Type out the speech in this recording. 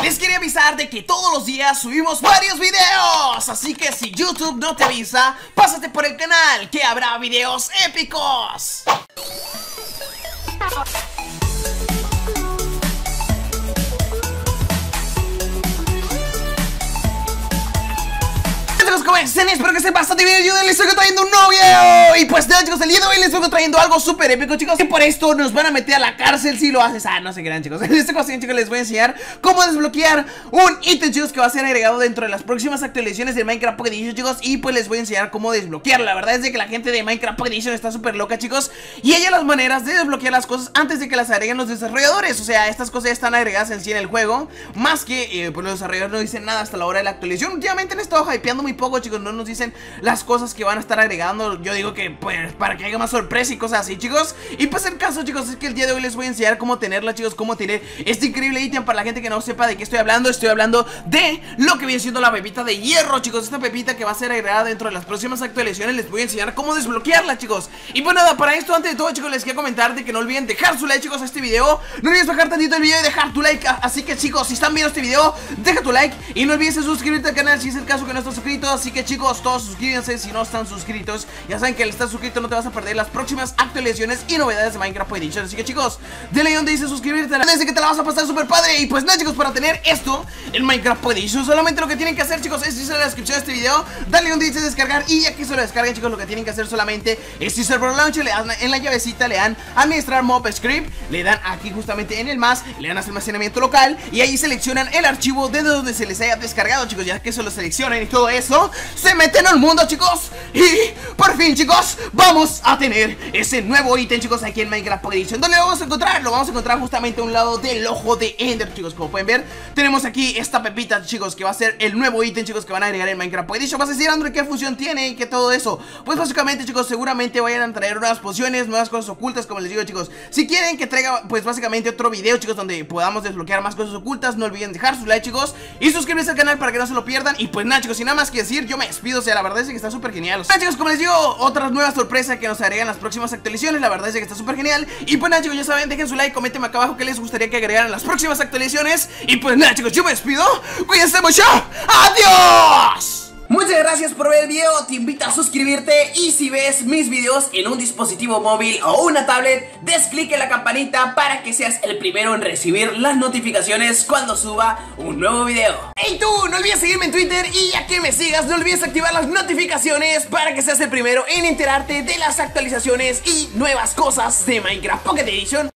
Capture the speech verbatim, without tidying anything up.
les quería avisar de que todos los días subimos varios videos. Así que si YouTube no te avisa, pásate por el canal, que habrá videos épicos. ¿Cómo están? Espero que estén bastante bien. Yo les estoy trayendo un nuevo video. Y pues nada, chicos, el día de hoy les estoy trayendo algo súper épico, chicos. Y por esto nos van a meter a la cárcel si lo haces. Ah, no se crean, chicos. En esta ocasión, chicos, les voy a enseñar cómo desbloquear un ítem, chicos, que va a ser agregado dentro de las próximas actualizaciones de Minecraft Pocket Edition, chicos. Y pues les voy a enseñar cómo desbloquearlo. La verdad es de que la gente de Minecraft Pocket Edition está súper loca, chicos, y hay las maneras de desbloquear las cosas antes de que las agreguen los desarrolladores. O sea, estas cosas ya están agregadas en sí en el juego. Más que, eh, pues los desarrolladores no dicen nada hasta la hora de la actualización. Últimamente han estado hypeando muy poco, chicos. No nos dicen las cosas que van a estar agregando. Yo digo que pues para que haya más sorpresa y cosas así, chicos. Y pues el caso, chicos, es que el día de hoy les voy a enseñar cómo tenerla, chicos, cómo tener este increíble ítem. Para la gente que no sepa de qué estoy hablando, estoy hablando de lo que viene siendo la pepita de hierro, chicos. Esta pepita que va a ser agregada dentro de las próximas actualizaciones. Les voy a enseñar cómo desbloquearla, chicos. Y pues nada, para esto, antes de todo, chicos, les quiero comentar de que no olviden dejar su like, chicos, a este video. No olvides bajar tantito el video y dejar tu like. Así que, chicos, si están viendo este video, deja tu like. Y no olvides suscribirte al canal si es el caso que no estás suscrito. Así que, chicos, todos suscríbanse si no están suscritos. Ya saben que al estar suscrito no te vas a perder las próximas actualizaciones y novedades de Minecraft Pocket Edition. Así que, chicos, denle ahí donde dice suscribirte, desde que te la vas a pasar súper padre. Y pues nada, chicos, para tener esto en Minecraft Pocket Edition, solamente lo que tienen que hacer, chicos, es irse a la descripción de este video, darle donde dice descargar. Y ya que se lo descarguen, chicos, lo que tienen que hacer solamente es irse al Pro Launcher, le dan en la llavecita, le dan administrar mob script, le dan aquí justamente en el más, le dan almacenamiento local y ahí seleccionan el archivo de donde se les haya descargado, chicos. Ya que eso lo seleccionan y todo eso, se meten al mundo, chicos, y por fin, chicos, vamos a tener ese nuevo ítem, chicos, aquí en Minecraft Pocket Edition. ¿Dónde lo vamos a encontrar? Lo vamos a encontrar justamente a un lado del ojo de Ender, chicos. Como pueden ver, tenemos aquí esta pepita, chicos, que va a ser el nuevo ítem, chicos, que van a agregar en Minecraft Pocket Edition. Vas a decir, Android, ¿qué función tiene y qué todo eso? Pues básicamente, chicos, seguramente vayan a traer nuevas pociones, nuevas cosas ocultas, como les digo, chicos. Si quieren que traiga, pues básicamente otro video, chicos, donde podamos desbloquear más cosas ocultas, no olviden dejar su like, chicos, y suscribirse al canal para que no se lo pierdan. Y pues nada, chicos, sin nada más que decir, yo me despido. O sea, la verdad es que está súper genial. Nada, chicos, como les digo, otras nuevas sorpresas que nos agregan las próximas actualizaciones. La verdad es que está súper genial. Y pues nada, chicos, ya saben, dejen su like, comenten acá abajo qué les gustaría que agregaran las próximas actualizaciones. Y pues nada, chicos, yo me despido. Cuídense mucho. ¡Adiós! Muchas gracias por ver el video, te invito a suscribirte y si ves mis videos en un dispositivo móvil o una tablet, des clic en la campanita para que seas el primero en recibir las notificaciones cuando suba un nuevo video. ¡Hey tú! No olvides seguirme en Twitter y ya que me sigas, no olvides activar las notificaciones para que seas el primero en enterarte de las actualizaciones y nuevas cosas de Minecraft Pocket Edition.